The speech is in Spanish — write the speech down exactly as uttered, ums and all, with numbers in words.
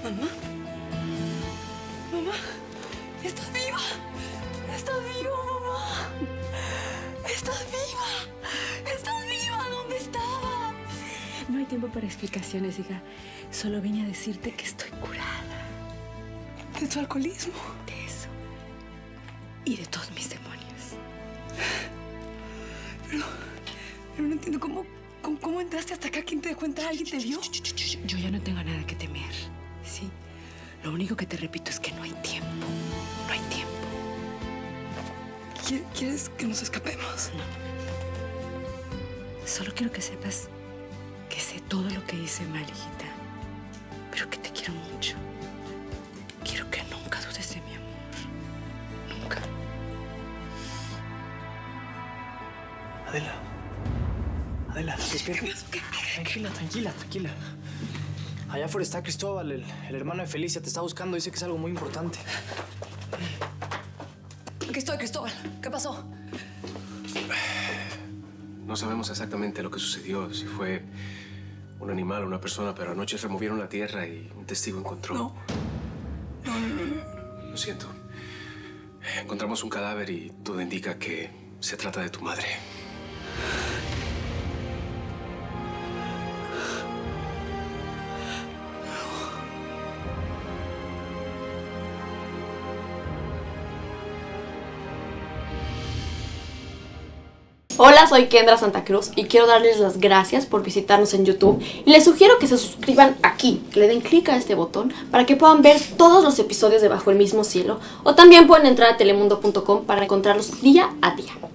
Mamá. Mamá. ¿Estás viva? ¿Estás viva, mamá? ¿Estás viva? ¿Estás viva? ¿Dónde estabas? No hay tiempo para explicaciones, hija. Solo vine a decirte que estoy curada. ¿De tu alcoholismo? De eso. Y de todos mis demonios. Pero, pero no entiendo cómo, cómo, cómo entraste hasta acá. ¿Quién te dejó entrar? ¿Alguien te vio? Yo ya no tengo nada que temer, ¿sí? Lo único que te repito es que no hay tiempo. No hay tiempo. ¿Quieres que nos escapemos? No. Solo quiero que sepas que sé todo lo que hice mal, hijita. Pero que te quiero mucho. Quiero que nunca dudes de mi amor. Nunca. Adela. Adela, despierta. Tranquila, tranquila, tranquila. Allá afuera está Cristóbal, el, el hermano de Felicia. Te está buscando. Dice que es algo muy importante. Aquí estoy, Cristóbal. ¿Qué pasó? No sabemos exactamente lo que sucedió, si fue un animal o una persona, pero anoche removieron la tierra y un testigo encontró. No. No, no, no, no. Lo siento. Encontramos un cadáver y todo indica que se trata de tu madre. Hola, soy Kendra Santa Cruz y quiero darles las gracias por visitarnos en YouTube y les sugiero que se suscriban aquí, que le den clic a este botón para que puedan ver todos los episodios de Bajo el Mismo Cielo, o también pueden entrar a telemundo punto com para encontrarlos día a día.